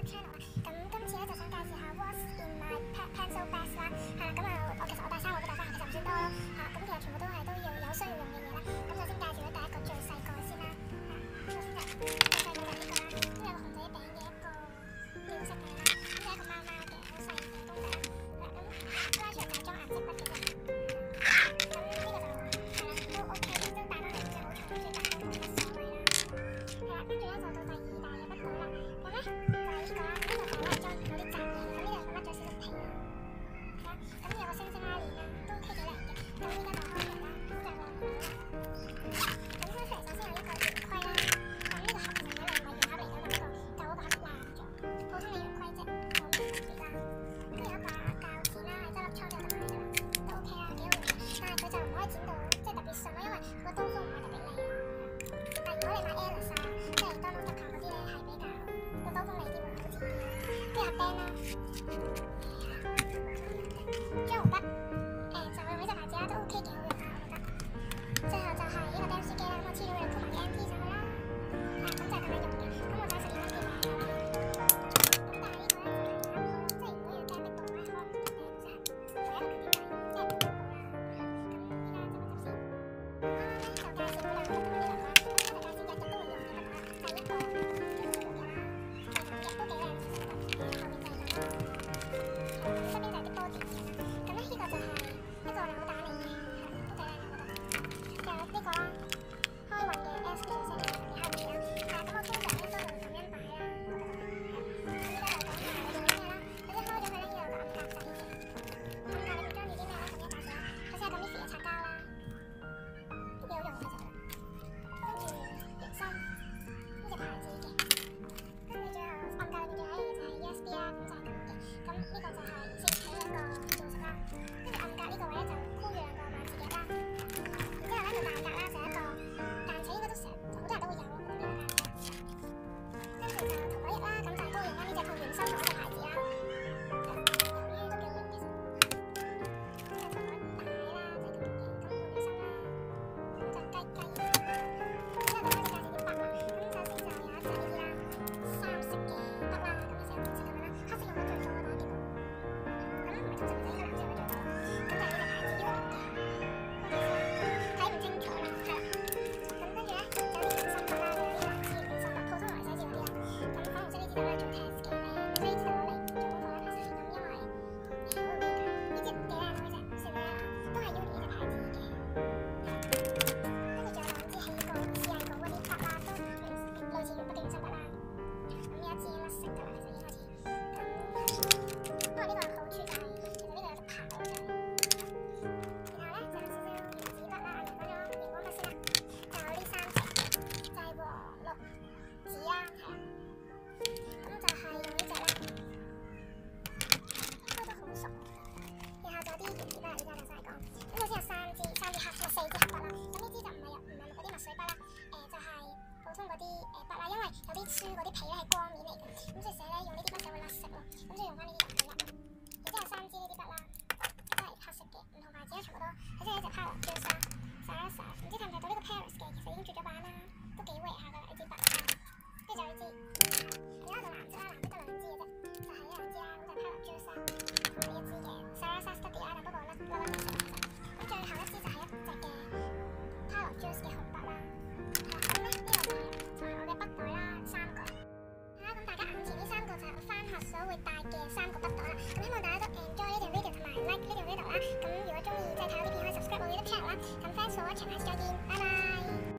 YouTube channel 啦。咁今次咧就想介紹下 What's in my pencil bags 啦，係啦，咁啊其實我帶3個都帶翻，其實唔算多咯，係啦，咁其實全部都係都要有需要用嘅嘢啦。咁首先介紹咗第一個最細個先啦，首先就最細個就呢個啦，都有個熊仔餅嘅一個吊飾嘅啦，咁就一個貓貓嘅好細嘅公仔啦，係啦，咁拉出嚟就係裝顏色筆嘅啫。咁呢個就係啦，都 OK，都帶翻嚟唔係好重，所以帶都冇乜所謂啦。係啦，跟住咧就到第二大嘅筆袋啦，咁咧就係呢個啦，呢個就係裝嗰啲雜嘢，咁呢度就甩咗少少皮啦。係啦，咁有個星星拉鏈啦，都 OK 幾靚嘅。咁依家就開嚟啦，咁就望到啦。咁開出嚟首先有一個圓規啦，咁呢個盒其實睇落唔係圓盒嚟㗎嘛，舊嗰個盒爛咗，普通嘅圓規啫，冇乜特別啦。跟住有一把鉸剪啦，係執粒倉就得㗎啦，都 OK 啦，幾好用嘅。但係佢就唔可以剪到即係特別順咯，因為佢個刀鋒唔係特別利啊。但係如果你買 Alice 啊，即係 Donald Duck 嗰啲咧，係比較個刀鋒利啲會好剪啲啦。跟住有 pen 啦，張紅筆，就用呢隻牌子啦，都 OK 幾好用啊，我覺得。最後就係呢個 pen 書機啦，咁我黐咗佢鋪埋啲 MT 上去啦，咁就係咁樣用嘅。咁我就係12蚊店買㗎啦。咁但係呢個咧就係有一個，即係如果要驚逼到咧，可能就係同一個決定嘅，即係唔好啦。咁依家執一執先。啱啱咧就介紹咗兩個筆筒呢兩個啦，咁我就介紹日日都會用嘅筆筒啦，就係一個最重要嘅啦，其實嘅都幾靚嘅，後面就係咁啦。咁側邊就係啲波點嘅啦。咁咧呢個就係一個扭蛋嚟嘅，係都幾靚我覺得。就有呢個啦，開運嘅 S 叫做星星嘅後面啦。係咁我通常咧都會咁樣擺啦，嗰個係。咁依家就講下你用啲咩啦。咁一開咗佢咧，要有個暗格仔嘅。暗格你會裝住啲咩咧？咁一介紹啦。首先係個 Miffy 嘅擦膠啦，都幾好用嘅其實。跟住鉛芯，呢隻牌子嘅。跟住最後暗格裏面仲有一樣嘢就係 USB 啦，咁就係咁嘅。咁呢個就係先睇一個造型啦。跟住暗格呢個位咧就箍住兩個萬字夾啦。然之後咧就大格啦，就一個彈起應該都成好多人都會有咯，咁呢個彈起。跟住就塗改液啦，咁就係都會用翻呢隻同鉛芯同一隻牌子啦。咁呢都幾好用其實。跟住塗改帶啦，就係咁嘅。咁換咗芯啦，咁就雞雞。咁之後就開始介紹啲筆啦。咁首先就有一隻呢啲啦，三色嘅筆啦，咁呢隻紅色咁樣啦，黑色用得最多啦，見到。咁唔係通常就應該藍色用得最多。咁就係呢隻牌子 U 嘅，睇唔清楚啦，係啦。咁跟住咧有啲鉛芯筆啦，就有啲藍字嘅鉛芯筆，普通來寫字嗰啲啦。咁粉紅色呢支就攞嚟做 test 嘅，呢支就攞嚟做功課啦。平時咁因為好容易㗎，呢支幾靚喎，呢隻算咩啦？都係 Uni 呢隻牌子嘅。跟住仲有兩支起個似係稿嗰啲筆啦，都類似鉛筆嘅鉛芯筆啦。咁有一支甩色㗎啦，其實已經開始。咁不過呢個好處就係其實呢個有得刨咯，就係。然後咧就有少少原子筆啦，熒光筆先啦，就有呢3隻，就係黃綠紫啦，係啦。咁就係用呢隻啦，都好熟。然後仲有啲原子筆啦，呢家就晒講。咁首先有4支黑筆啦，咁呢支就唔係嗰啲墨水筆啦，就係普通嗰啲筆啦，因為有啲書嗰啲皮咧係光面嚟嘅，咁所以寫咧用呢啲筆就會甩色咯，咁所以用翻呢啲就好啦。然之後3支呢啲筆啦，都係黑色嘅，唔同牌子啦，全部都。佢真係一隻 Power Juice 啦 ，Sarasa，唔知睇唔睇到呢個 Paris 嘅，其實已經絕咗版啦，都幾 rare 下㗎啦呢支筆。跟住就呢支，而家就藍色啦，藍色得2支嘅啫，就係呢2支啦，咁就 Power Juice 啦，同埋1支嘅 Sarasa Study 啦，但不過甩嘅其實。咁最後一支就係一隻嘅 Power Juice 嘅紅筆啦。係啦，咁咧呢個就係我嘅筆袋啦，3個。係啦，咁大家眼前呢3個就係我返學所會帶嘅3個筆袋啦。咁希望大家都 enjoy 呢條